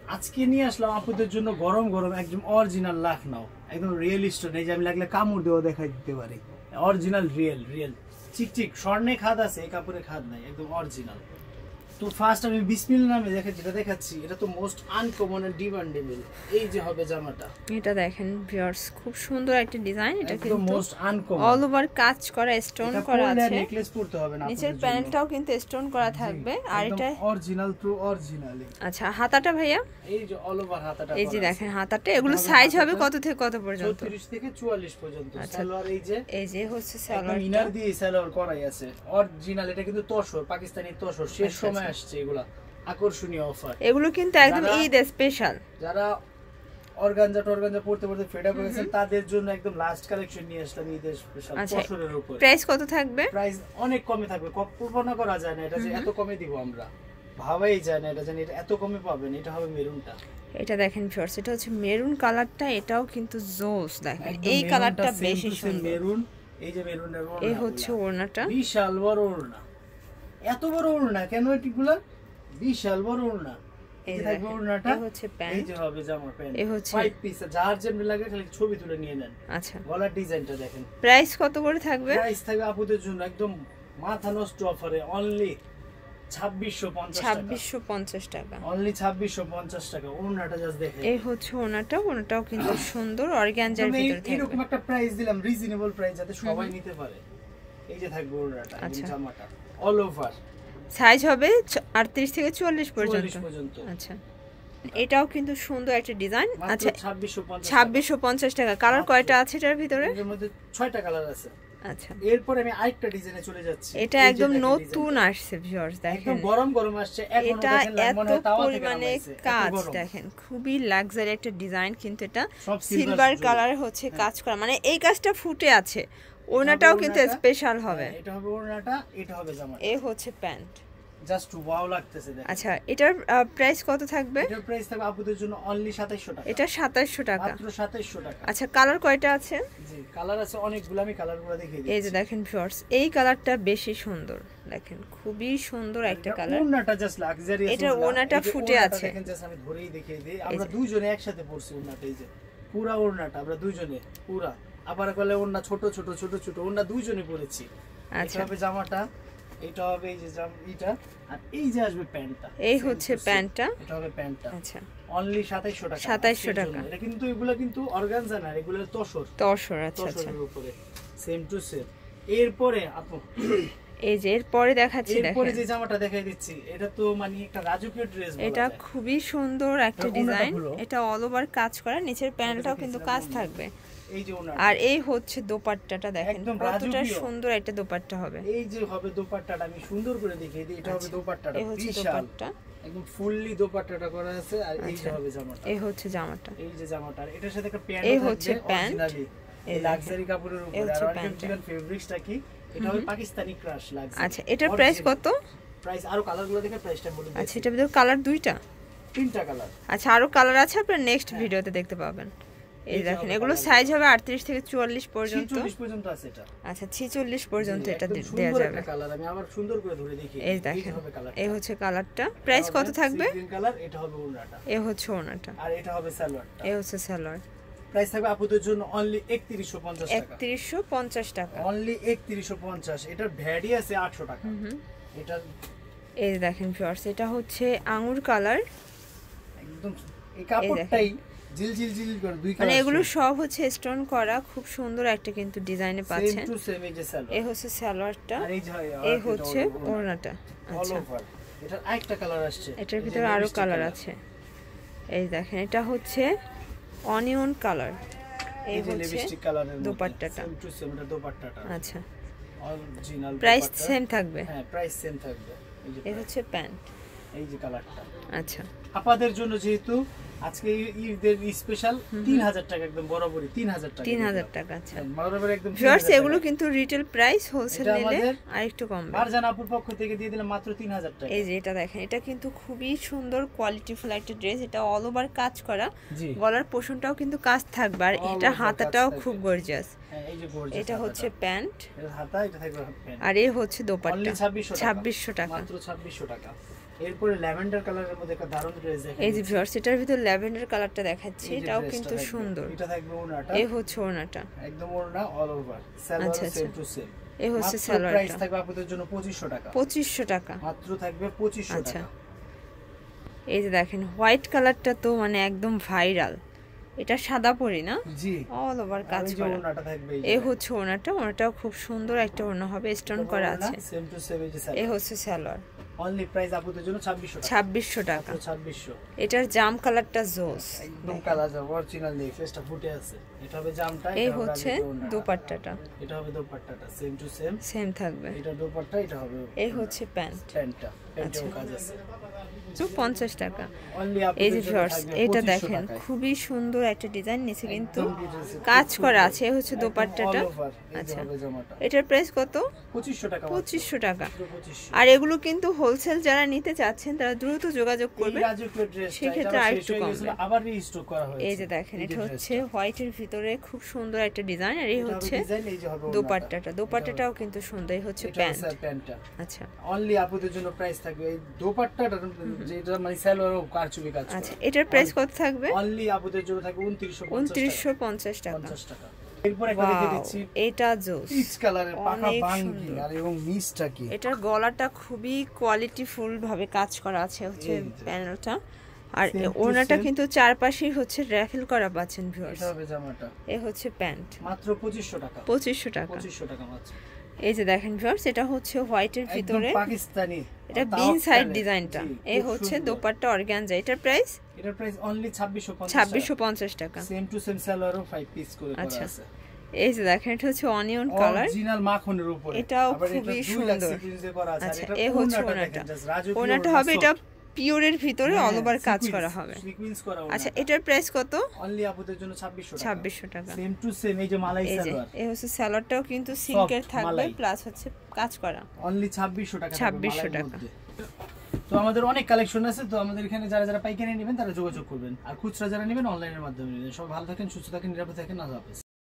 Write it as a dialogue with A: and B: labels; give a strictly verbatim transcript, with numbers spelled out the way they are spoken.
A: আজকে নিয়ে আসলাম আপুদের জন্য গরম গরম একদম অরিজিনাল লাখনৌ, একদম রিয়েল স্টোন। এই যে আমি লাগলে কামড় দিয়েও দেখাই দিতে পারি, অরিজিনাল রিয়েল রিয়েল চিকচিক স্বর্ণে খাদ আছে, এই কাপড়ে খাদ নাই, একদম অরিজিনাল। তো ফার্স্ট আমি বিসমিল্লাহ নামে দেখা যেটা দেখাচ্ছি, এটা তো মোস্ট আনকমন এন্ড ডিমান্ডেবল। এই যে হবে জামাটা,
B: এটা দেখেন ভিউয়ার্স, খুব সুন্দর একটা ডিজাইন। এটা কিন্তু
A: মোস্ট আনকমন,
B: অল ওভার কাজ করা, স্টোন করা আছে।
A: নেকলেস পরতে হবে না,
B: নিচের প্যানেলটাও কিন্তু স্টোন করা থাকবে। আর এটা
A: অরিজিনাল টু অরিজিনাল।
B: আচ্ছা, হাতাটা ভাইয়া
A: এই যে অল ওভার হাতাটা,
B: এই যে দেখেন হাতাটা। এগুলো সাইজ হবে কত থেকে কত পর্যন্ত?
A: চৌত্রিশ থেকে চুয়াল্লিশ পর্যন্ত। সালোয়ার এই যে
B: এই যে হচ্ছে সালোয়ার,
A: ইনার দিয়ে সালোয়ার করাই আছে অরিজিনাল। এটা কিন্তু তসর, পাকিস্তানি তসর, শেষ সময় আসছে এগুলা আকর্ষণীয় অফার।
B: এগুলো কিন্তু একদম ঈদ স্পেশাল।
A: যারা অর্গানজা টর্গানজা পড়তে পড়তে ফেড আপ হয়েছেন তাদের জন্য একদম লাস্ট কালেকশন নিয়ে আসলাম ঈদ স্পেশাল তসরের উপর।
B: প্রাইস কত থাকবে?
A: প্রাইস অনেক কমে থাকবে, কল্পনা করা যায় না এটা যে এত কমে দিব আমরা, ভাবাই যায় না এটা জানি এটা এত কমে পাবেন। এটা হবে মেরুনটা,
B: এটা দেখেন ভিউয়ার্স, এটা হচ্ছে মেরুন কালারটা। এটাও কিন্তু জোস, দেখেন এই কালারটা বেশি সুন্দর
A: মেরুন। এই যে মেরুনের ওড়না,
B: এই হচ্ছে ওড়নাটা,
A: বিশাল বড় ওড়না। এত বড় ওড়না কেন এটিগুলা? বিশাল বড় ওড়না। এই যে থাকবে ওড়নাটা,
B: এই হচ্ছে প্যান্ট,
A: এই যে হবে জামা প্যান্ট,
B: এই হচ্ছে
A: ফাইভ পিস। যার যেমন লাগে খালি ছবি তুলে নিয়ে নেন।
B: আচ্ছা,
A: গলার ডিজাইনটা দেখেন।
B: প্রাইস কত করে থাকবে?
A: প্রাইস থাকবে আপুদের জন্য একদম মাথা নষ্ট অফারে অনলি ছাব্বিশশো পঞ্চাশ টাকা।
B: ছাব্বিশশো পঞ্চাশ টাকা,
A: অনলি ছাব্বিশশো পঞ্চাশ টাকা। ওড়নাটা জাস্ট দেখেন,
B: এই হচ্ছে ওড়নাটা। ওড়নাটাও কিন্তু সুন্দর অর্গানজার ভিতরে থাকবে।
A: এরকম একটা প্রাইস দিলাম, রিজনেবল প্রাইস, যাতে সবাই নিতে পারে। এই যে থাকবে ওড়নাটা, এই জামাটা অল ওভার।
B: সাইজ হবে আটত্রিশ থেকে চুয়াল্লিশ পর্যন্ত। আচ্ছা, এটাও কিন্তু সুন্দর একটা ডিজাইন। আচ্ছা, ছাব্বিশশো পঞ্চাশ টাকা। কালার কয়টা আছে এটার ভিতরে?
A: এর মধ্যে ছয়টা কালার আছে।
B: আচ্ছা,
A: এরপর আমি আরেকটা ডিজাইনে চলে যাচ্ছি।
B: এটা একদম নতুন আসছে ভিউয়ার্স, দেখেন
A: একদম গরম গরম আসছে।
B: এটা এত পরিমাণে কাজ, দেখেন খুবই লাক্সারি একটা ডিজাইন। কিন্তু এটা সিলভার কালার হচ্ছে কাজ করা, মানে এই কাজটা ফুটে আছে। ওড়নাটাও কিন্তু স্পেশাল হবে।
A: এটা হবে ওড়নাটা, এটা হবে জামাটা।
B: এই হচ্ছে প্যান্ট,
A: জাস্ট ওয়াও লাগতেছে দেখেন।
B: আচ্ছা, এটার প্রাইস কত থাকবে?
A: এটার প্রাইস থাকবে আপুদের জন্য অনলি সাতাইশশো টাকা।
B: এটা সাতাইশশো টাকা,
A: মাত্র সাতাইশশো টাকা।
B: আচ্ছা, কালার কয়টা আছে?
A: জি, কালার আছে অনেকগুলো, আমি কালারগুলো দেখিয়ে দিচ্ছি।
B: এই যে দেখেন ভিউয়ার্স, এই কালারটা বেশি সুন্দর, দেখেন খুবই সুন্দর একটা কালার।
A: ওড়নাটা জাস্ট লাক্সারিয়াস,
B: এটা ওড়নাটা ফুটে আছে।
A: দেখেন জাস্ট আমি ধরেই দেখিয়ে দেই। আমরা দুইজনে একসাথে পরছি ওড়নাটা, এই যে পুরো ওড়নাটা আমরা দুইজনে পুরো। আবার কলে ওড়না ছোট ছোট ছোট ছোট ওড়না দুইজনে পরেছি। আচ্ছা, হবে জামাটা, এটা হবে এই যে জাম এটা, আর এই যে আসবে প্যান্টটা,
B: এই হচ্ছে প্যান্টটা,
A: এটা হবে প্যান্টটা।
B: আচ্ছা,
A: অনলি সাতাইশশো টাকা।
B: সাতাইশশো টাকা।
A: এটা কিন্তু এগুলা কিন্তু অর্গানজা না, এগুলা তসর।
B: তসর, আচ্ছা আচ্ছা,
A: তসরের উপরে সেম টু সেম। এরপরে আপু
B: এই যে এরপরে দেখাচ্ছি, দেখেন
A: এরপরে যে জামাটা দেখাই দিচ্ছি, এটা তো মানে একটা রাজকীয় ড্রেস বলা যায়।
B: এটা খুবই সুন্দর একটা ডিজাইন। এটা অল ওভার কাজ করা, নিচের প্যানেলটাও কিন্তু কাজ থাকবে।
A: এই যে ওনার,
B: আর এই হচ্ছে দোপাট্টাটা, দেখেন কতটা সুন্দর একটা দোপাট্টা হবে।
A: এই যে হবে দোপাট্টাটা, আমি সুন্দর করে দেখিয়ে দিই। এটা হবে দোপাট্টাটা,
B: এই হচ্ছে দোপাট্টা,
A: একদম ফুললি দোপাট্টাটা করা আছে। আর এই যে হবে জামাটা,
B: এই হচ্ছে জামাটা,
A: এই যে জামাটা, এটার সাথে একটা প্যান্ট,
B: এই হচ্ছে প্যান্ট,
A: এই লাক্সারি কাপড়ের উপরে। আর অরিজিনাল ফেব্রিক্সটা কি? এটা হবে পাকিস্তানি ক্রাশ লাক্সারি।
B: আচ্ছা, এটার প্রাইস কত?
A: প্রাইস আরো কালারগুলো দেখে প্রাইসটা বলে দিই।
B: আচ্ছা, এটার ভিতরে কালার দুইটা,
A: তিনটা কালার।
B: আচ্ছা, আরো কালার আছে, আপনারা নেক্সট ভিডিওতে দেখতে পাবেন। এই দেখেন, এগুলো সাইজ হবে আটত্রিশ থেকে চুয়াল্লিশ পর্যন্ত।
A: ছেচল্লিশ পর্যন্ত আছে এটা।
B: আচ্ছা, ছেচল্লিশ পর্যন্ত এটা দেয়া যাবে।
A: কালার আমি আবার সুন্দর করে ধরে দেখি।
B: এই দেখেন, এই হচ্ছে কালারটা। প্রাইস কত থাকবে?
A: গ্রিন কালার, এটা হবে ওড়নাটা,
B: এই হচ্ছে ওড়নাটা,
A: আর এটা হবে সালোয়ারটা,
B: এই হচ্ছে সালোয়ার।
A: প্রাইস থাকবে আপুদের জন্য অনলি একত্রিশশো পঞ্চাশ টাকা।
B: একত্রিশশো পঞ্চাশ টাকা,
A: অনলি একত্রিশশো পঞ্চাশ। এটার ভ্যাডি আছে আটশো টাকা। এটা
B: এই দেখেন ভিউয়ার্স, এটা হচ্ছে আঙ্গুর কালার,
A: একদম এই কাপড়টাই জিল জিল জিল করে দুই কালার।
B: মানে এগুলো সব হচ্ছে স্টোন করা, খুব সুন্দর একটা কিন্তু ডিজাইনে পাচ্ছেন।
A: Same to same. এই যে সালোয়ার,
B: এই হচ্ছে সালোয়ারটা,
A: আর এই যে
B: এই হচ্ছে ওড়নাটা।
A: আচ্ছা, এটা আরেকটা কালার আসছে,
B: এটার ভিতরে আরো কালার আছে। এই দেখেন, এটা হচ্ছে অনিয়ন কালার, এই হচ্ছে
A: লিপস্টিক কালারের
B: দোপাট্টাটা,
A: সেম টু সেম। এটা দোপাট্টাটা,
B: আচ্ছা,
A: অরিজিনাল।
B: প্রাইস সেম থাকবে?
A: হ্যাঁ, প্রাইস সেম থাকবে। এই যে
B: এই হচ্ছে প্যান্ট,
A: এই যে কালারটা।
B: আচ্ছা,
A: আপনাদের জন্য যেহেতু আজকে ঈদের স্পেশাল তিন হাজার টাকা, একদম বরাবরই তিন হাজার টাকা।
B: তিন হাজার টাকা, আচ্ছা
A: বরাবর একদম।
B: ভিউয়ার্স, এগুলো কিন্তু রিটেল প্রাইস, হোলসেল নিলে আরেকটু কমবে।
A: মারজান আপুর পক্ষ থেকে দিয়ে দিলাম মাত্র তিন হাজার টাকা।
B: এই যে এটা দেখেন, এটা কিন্তু খুবই সুন্দর কোয়ালিটিফুল একটা ড্রেস। এটা অল ওভার কাজ করা, গলার পোর্শনটাও কিন্তু কাজ থাকবে, আর এটা হাতাটাও খুব গর্জিয়াস।
A: হ্যাঁ, এই যে গর্জিয়াস।
B: এটা হচ্ছে প্যান্ট,
A: এটা হাতা, এটা থাকবে প্যান্ট,
B: আর এই হচ্ছে দোপাট্টা। ছাব্বিশশো টাকা,
A: মাত্র ছাব্বিশশো টাকা। এরপরে ল্যাভেন্ডার কালারের মধ্যে একটা দারুণ ড্রেস দেখেন।
B: এই যে ভিউয়ার্স এটার ভিতর ল্যাভেন্ডার কালারটা দেখাচ্ছি, এটাও কিন্তু সুন্দর।
A: এটা থাকবে ওড়নাটা,
B: এই হচ্ছে ওড়নাটা,
A: একদম ওড়না all over, salwar same to same.
B: এই হচ্ছে সালোয়ারটা।
A: প্রাইস থাকবে আপনাদের জন্য পঁচিশশো টাকা।
B: পঁচিশশো টাকা
A: মাত্র থাকবে পঁচিশশো টাকা।
B: আচ্ছা এই যে দেখেন হোয়াইট কালারটা তো মানে একদম ভাইরাল, এটা সাদা পরি না?
A: জি,
B: অল ওভার কাজ করা।
A: ওড়নাটা থাকবে
B: এই হচ্ছে ওড়নাটা, ওড়নাটাও খুব সুন্দর একটা ওড়না হবে, স্টোন করা আছে।
A: Same to same. এই যে
B: এই হচ্ছে সালোয়ার।
A: অনলি প্রাইস আপনাদের জন্য ছাব্বিশশো টাকা।
B: ছাব্বিশশো টাকা।
A: ছাব্বিশশো।
B: এটার জাম কালারটা জোস,
A: একদম কালার যা অরিজিনাল নেই, ফেসটা ফুটে আছে। এটা হবে জামটা,
B: এই হচ্ছে দোপাট্টাটা,
A: এটা হবে দোপাট্টাটা সেম টু সেম
B: সেম থাকবে।
A: এটা দোপাট্টা, এটা হবে
B: এই হচ্ছে প্যান্ট,
A: প্যান্টটা, প্যান্টেও কাজ আছে।
B: পঞ্চাশ টাকা।
A: অনলি
B: এই যে ভিউয়ার্স এটা দেখেন খুবই সুন্দর একটা ডিজাইন, নিচে কিন্তু কাজ করা আছে। এই হচ্ছে দোপাট্টাটা। আচ্ছা এটার প্রাইস কত?
A: পঁচিশশো টাকা।
B: পঁচিশশো টাকা। আর এগুলো কিন্তু হোলসেল যারা নিতে চাচ্ছেন তারা দ্রুত যোগাযোগ করবেন, সেক্ষেত্রে আরেকটু কমবে।
A: আবার রিস্টক করা হয়েছে।
B: এই যে দেখেন এটা হচ্ছে হোয়াইটের ভিতরে খুব সুন্দর একটা ডিজাইন, আর এই হচ্ছে দোপাট্টাটা। দোপাট্টাটাও কিন্তু সুন্দর। এই হচ্ছে প্যান্ট। আচ্ছা
A: অনলি আপনাদের জন্য প্রাইস থাকবে এই দোপাট্টাটা, যেটা মানে সালোয়ারও কারচুপি কাজ।
B: আচ্ছা এটার প্রাইস কত থাকবে?
A: অনলি আপনাদের জন্য থাকবে
B: উনত্রিশশো পঞ্চাশ টাকা।
A: এরপর একটা দেখে দিচ্ছি,
B: এটা জোস
A: পিচ কালারের পাকা বাঙ্গি আর এবং মিসটা কি।
B: এটার গলাটা খুবই কোয়ালিটিফুল ভাবে কাজ করা আছে, হচ্ছে প্যানেলটা। আর ওড়নাটা কিন্তু চারপাশেই হচ্ছে র্যাফেল করা পাচ্ছেন ভিউয়ার্স।
A: এটা হবে জামাটা।
B: এই হচ্ছে প্যান্ট।
A: মাত্র পঁচিশশো টাকা।
B: পঁচিশশো টাকা।
A: পঁচিশশো টাকা মাত্র।
B: এই যে দেখেন ভিউয়ার্স এটা হচ্ছে হোয়াইটের ভিতরে
A: পাকিস্তানি,
B: এটা বিন সাইড ডিজাইনটা। এই হচ্ছে দোপাট্টা অর্গানজা। এটার প্রাইস?
A: এটার প্রাইস অনলি
B: ছাব্বিশশো পঞ্চাশ টাকা।
A: সেম টু সেম সালোয়ারও ফাইভ পিস করে করা আছে।
B: এই যে দেখেন এটা হচ্ছে অনিয়ন কালার,
A: অরিজিনাল মাখনের উপরে,
B: এটাও খুবই সুন্দর। আচ্ছা এই হচ্ছে ওড়নাটা, ওড়নাটা হবে এটা পিওরের ভিতরে অল ওভার কাজ করা হবে। আচ্ছা এটার প্রাইস কত?
A: অনলি আপনাদের জন্য ছাব্বিশশো টাকা।
B: ছাব্বিশশো টাকা।
A: Same to same. এই যে মালাই সালোয়ার,
B: এই হচ্ছে সালোয়ারটাও কিন্তু সিল্কের থাকবে, প্লাস হচ্ছে কাজ করা।
A: অনলি ছাব্বিশশো টাকা।
B: ছাব্বিশশো টাকা।
A: তো আমাদের অনেক কালেকশন আছে, তো আমাদের এখানে যারা যারা পাইকারি নেবেন তারা যোগাযোগ করবেন, আর খুচরা যারা নেবেন অনলাইনের মাধ্যমে নেবেন। সব ভালো থাকেন, সুস্থ থাকেন, নিরাপদে থাকেন। আল্লাহ হাফেজ।